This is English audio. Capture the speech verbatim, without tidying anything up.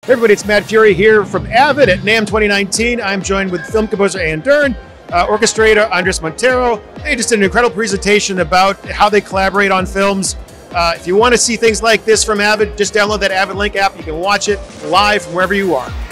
Hey everybody, it's Matt Fury here from Avid at NAMM twenty nineteen. I'm joined with film composer Dern, uh, orchestrator Andrés Montero. They just did an incredible presentation about how they collaborate on films. Uh, if you want to see things like this from Avid, just download that Avid Link app. You can watch it live from wherever you are.